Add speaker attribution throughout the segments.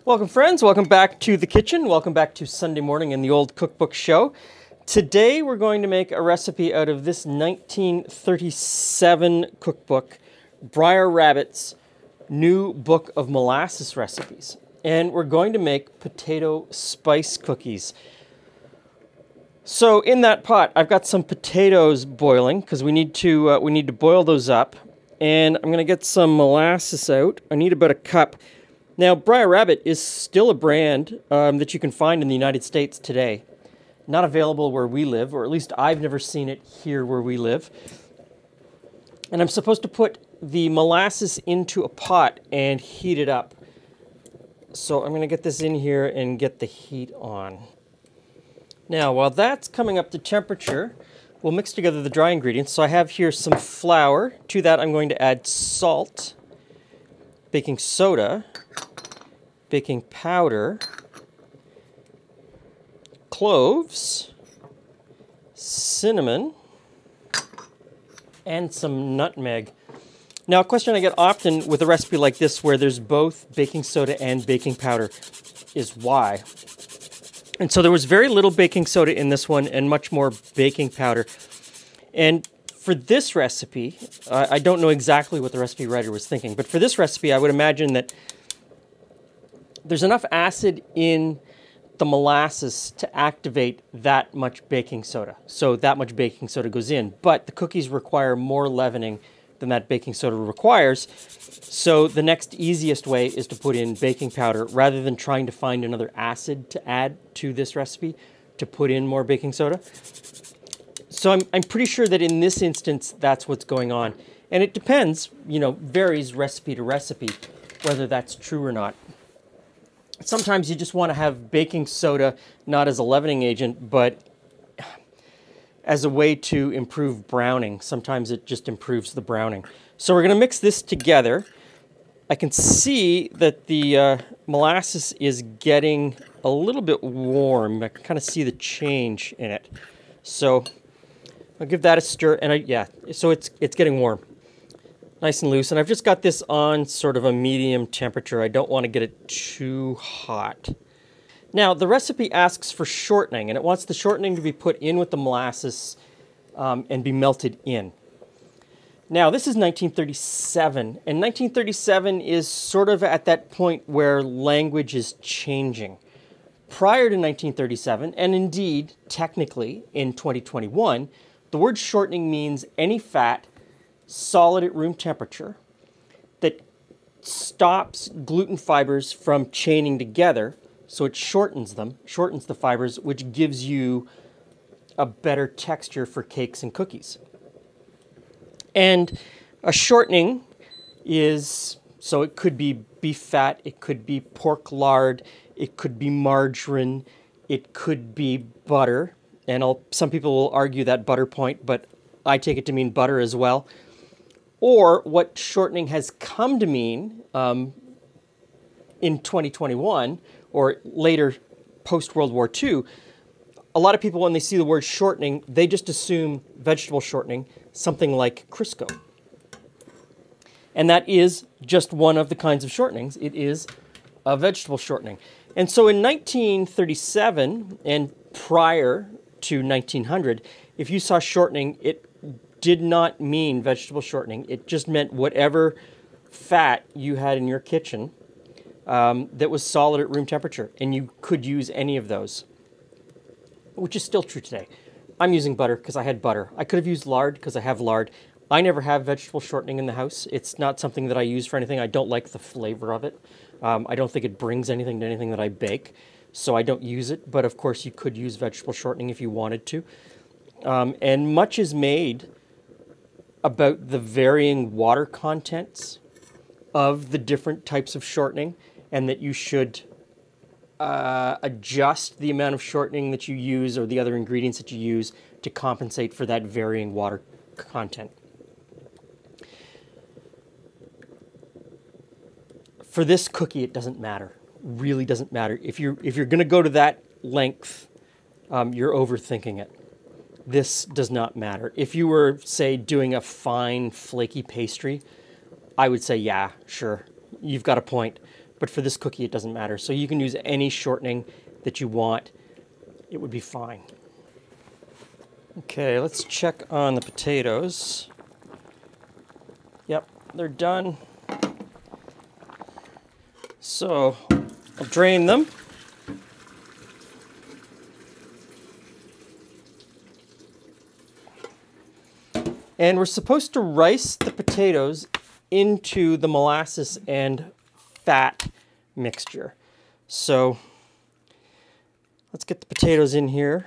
Speaker 1: Welcome friends, welcome back to the kitchen, welcome back to Sunday morning in the old cookbook show. Today we're going to make a recipe out of this 1937 cookbook, Briar Rabbit's new book of molasses recipes. And we're going to make potato spice cookies. So in that pot, I've got some potatoes boiling because we need to boil those up. And I'm going to get some molasses out. I need about a cup. Now, Briar Rabbit is still a brand that you can find in the United States today. Not available where we live, or at least I've never seen it here where we live. And I'm supposed to put the molasses into a pot and heat it up. So I'm going to get this in here and get the heat on. Now, while that's coming up to temperature, we'll mix together the dry ingredients. So I have here some flour. To that, I'm going to add salt, baking soda, baking powder, cloves, cinnamon, and some nutmeg. Now, a question I get often with a recipe like this where there's both baking soda and baking powder is why? And so there was very little baking soda in this one and much more baking powder. And for this recipe, I don't know exactly what the recipe writer was thinking, but for this recipe, I would imagine that there's enough acid in the molasses to activate that much baking soda. So that much baking soda goes in, but the cookies require more leavening than that baking soda requires. So the next easiest way is to put in baking powder rather than trying to find another acid to add to this recipe to put in more baking soda. So I'm pretty sure that in this instance, that's what's going on. And it depends, varies recipe to recipe, whether that's true or not. Sometimes you just want to have baking soda not as a leavening agent, but as a way to improve browning. Sometimes it just improves the browning. So we're going to mix this together. I can see that the molasses is getting a little bit warm. I can kind of see the change in it. So I'll give that a stir, and so it's getting warm. Nice and loose, and I've just got this on sort of a medium temperature. I don't want to get it too hot. Now, the recipe asks for shortening, and it wants the shortening to be put in with the molasses and be melted in. Now, this is 1937, and 1937 is sort of at that point where language is changing. Prior to 1937, and indeed, technically, in 2021, the word shortening means any fat solid at room temperature that stops gluten fibers from chaining together, so it shortens them, shortens the fibers, which gives you a better texture for cakes and cookies. And a shortening is, so it could be beef fat, it could be pork lard, it could be margarine, it could be butter, and some people will argue that butter point, but I take it to mean butter as well. Or what shortening has come to mean in 2021 or later post-World War II, a lot of people, when they see the word shortening, they just assume vegetable shortening, something like Crisco. And that is just one of the kinds of shortenings. It is a vegetable shortening. And so in 1937 and prior to 1900, if you saw shortening, it did not mean vegetable shortening. It just meant whatever fat you had in your kitchen that was solid at room temperature, and you could use any of those, which is still true today. I'm using butter because I had butter. I could have used lard because I have lard. I never have vegetable shortening in the house. It's not something that I use for anything. I don't like the flavor of it. I don't think it brings anything to anything that I bake, so I don't use it. But of course, you could use vegetable shortening if you wanted to. And much is made about the varying water contents of the different types of shortening, and that you should adjust the amount of shortening that you use or the other ingredients that you use to compensate for that varying water content. For this cookie, it doesn't matter. Really doesn't matter. If you're going to go to that length, you're overthinking it. This does not matter. If you were, say, doing a fine, flaky pastry, I would say, yeah, sure, you've got a point. but for this cookie it doesn't matter. So you can use any shortening that you want. It would be fine. Okay, let's check on the potatoes. Yep, they're done. So I'll drain them. And we're supposed to rice the potatoes into the molasses and fat mixture. So let's get the potatoes in here.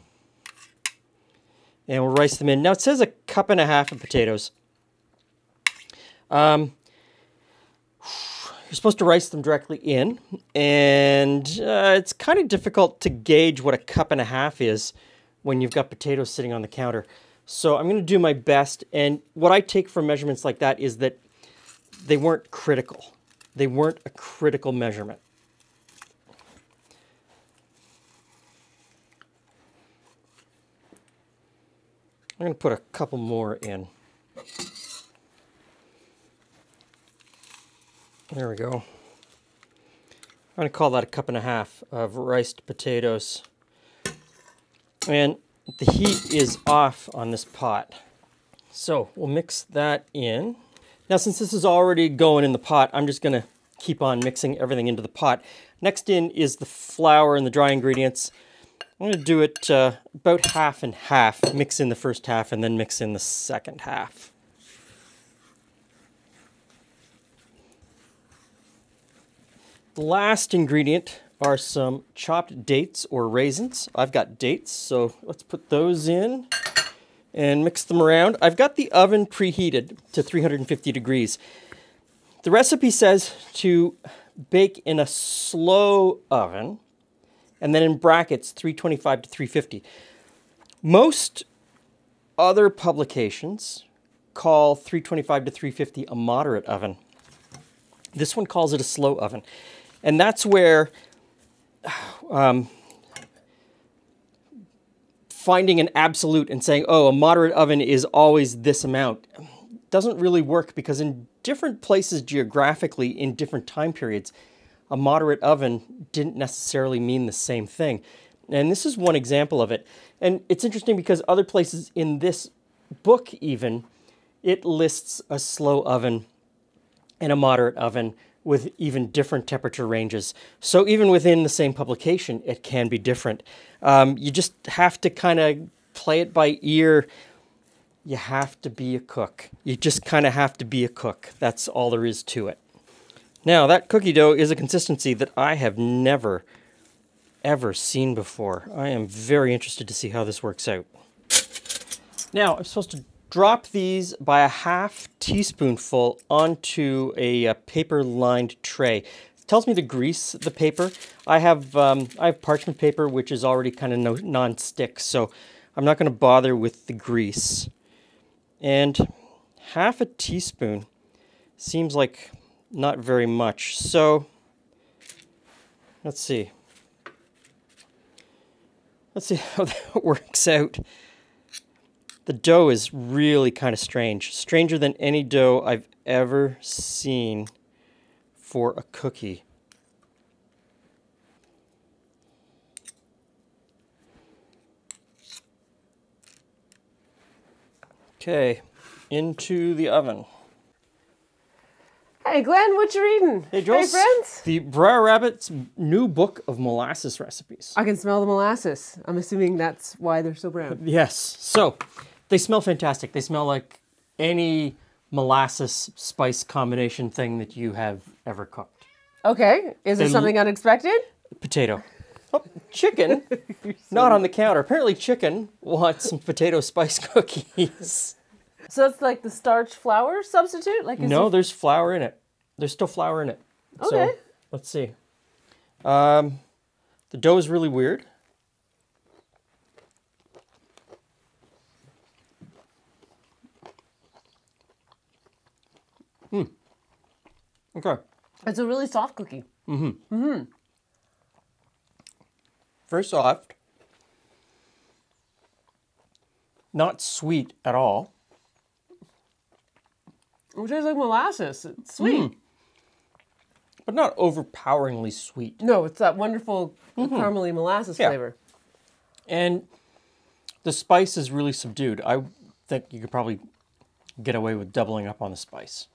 Speaker 1: And we'll rice them in. Now it says 1.5 cups of potatoes. You're supposed to rice them directly in. And it's kind of difficult to gauge what 1.5 cups is when you've got potatoes sitting on the counter. So I'm going to do my best, and what I take from measurements like that is that they weren't critical. They weren't a critical measurement. I'm going to put a couple more in. There we go. I'm going to call that 1.5 cups of riced potatoes. And the heat is off on this pot. So we'll mix that in. Now since this is already going in the pot, I'm just going to keep on mixing everything into the pot. Next in is the flour and the dry ingredients. I'm going to do it about half and half. Mix in the first half and then mix in the second half. The last ingredient are some chopped dates or raisins. I've got dates, so let's put those in and mix them around. I've got the oven preheated to 350 degrees. The recipe says to bake in a slow oven, and then in brackets 325 to 350. Most other publications call 325 to 350 a moderate oven. This one calls it a slow oven. And that's where finding an absolute and saying, oh, a moderate oven is always this amount, doesn't really work, because in different places geographically, in different time periods, a moderate oven didn't necessarily mean the same thing. And this is one example of it. And it's interesting because other places in this book even, it lists a slow oven and a moderate oven with even different temperature ranges. So even within the same publication, it can be different. You just have to kind of play it by ear. You have to be a cook. You just kind of have to be a cook. That's all there is to it. Now, that cookie dough is a consistency that I have never, ever seen before. I am very interested to see how this works out. Now, I'm supposed to drop these by 1/2 teaspoonful onto a paper-lined tray. It tells me to grease the paper. I have parchment paper, which is already kind of non-stick, so I'm not going to bother with the grease. And 1/2 teaspoon seems like not very much. So let's see. Let's see how that works out. The dough is really kind of strange. Stranger than any dough I've ever seen for a cookie. Okay, into the oven.
Speaker 2: Hey Glenn, what you reading?
Speaker 1: Hey Jules.
Speaker 2: Hey friends.
Speaker 1: The Briar Rabbit's new book of molasses recipes.
Speaker 2: I can smell the molasses. I'm assuming that's why they're so brown.
Speaker 1: Yes. So, they smell fantastic. They smell like any molasses spice combination thing that you have ever cooked.
Speaker 2: Okay. Is there something unexpected?
Speaker 1: Potato. Oh, chicken? Not on the counter. Apparently chicken wants some potato spice cookies.
Speaker 2: So it's like the starch flour substitute? Like
Speaker 1: No, there's flour in it. There's still flour in it.
Speaker 2: Okay.
Speaker 1: So, let's see. The dough is really weird. Okay.
Speaker 2: It's a really soft cookie.
Speaker 1: Very soft. Not sweet at all.
Speaker 2: It tastes like molasses. It's sweet.
Speaker 1: but not overpoweringly sweet.
Speaker 2: No, it's that wonderful caramely molasses
Speaker 1: Yeah.
Speaker 2: flavor.
Speaker 1: And the spice is really subdued. I think you could probably get away with doubling up on the spice.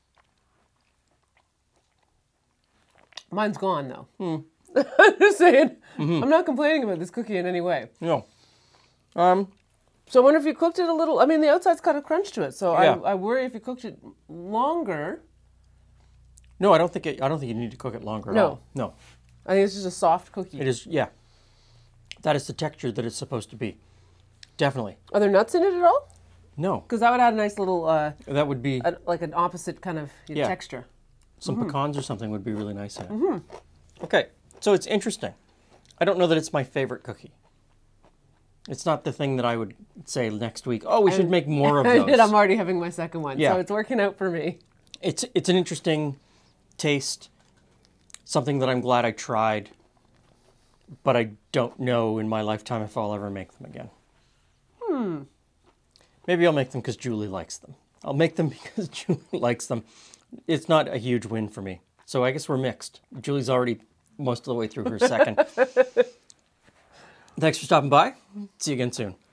Speaker 2: Mine's gone, though. I'm just saying, I'm not complaining about this cookie in any way.
Speaker 1: No.
Speaker 2: So I wonder if you cooked it a little. I mean, the outside's got a crunch to it, so
Speaker 1: Yeah.
Speaker 2: I worry if you cooked it longer.
Speaker 1: No, I don't think you need to cook it longer at
Speaker 2: No.
Speaker 1: all. No.
Speaker 2: I think it's just a soft cookie.
Speaker 1: It is, yeah. That is the texture that it's supposed to be. Definitely.
Speaker 2: Are there nuts in it at all?
Speaker 1: No.
Speaker 2: Because that would add a nice little,
Speaker 1: That would be
Speaker 2: like an opposite kind of
Speaker 1: Yeah.
Speaker 2: texture.
Speaker 1: some pecans or something would be really nice in it. Okay, so it's interesting. I don't know that it's my favorite cookie. It's not the thing that I would say next week, oh, we should make more of those.
Speaker 2: And I'm already having my second one,
Speaker 1: Yeah.
Speaker 2: so it's working out for me.
Speaker 1: It's an interesting taste, something that I'm glad I tried, but I don't know in my lifetime if I'll ever make them again. Maybe I'll make them because Julie likes them. I'll make them because Julie likes them. It's not a huge win for me. So I guess we're mixed. Julie's already most of the way through her second. Thanks for stopping by. See you again soon.